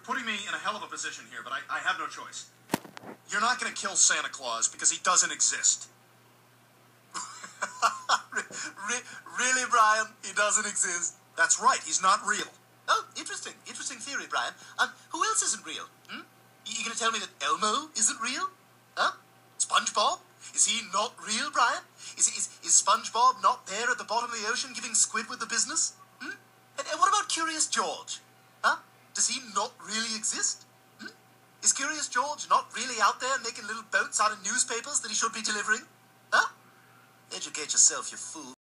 putting me in a hell of a position here, but I have no choice. You're not going to kill Santa Claus because he doesn't exist. Really, Brian? He doesn't exist? That's right, he's not real. Oh, interesting. Interesting theory, Brian. Who else isn't real? You gonna tell me that Elmo isn't real? Huh? SpongeBob? Is he not real, Brian? Is SpongeBob not there at the bottom of the ocean giving Squidward the business? And what about Curious George? Huh? Does he not really exist? Is Curious George not really out there making little boats out of newspapers that he should be delivering? Huh? Educate yourself, you fool.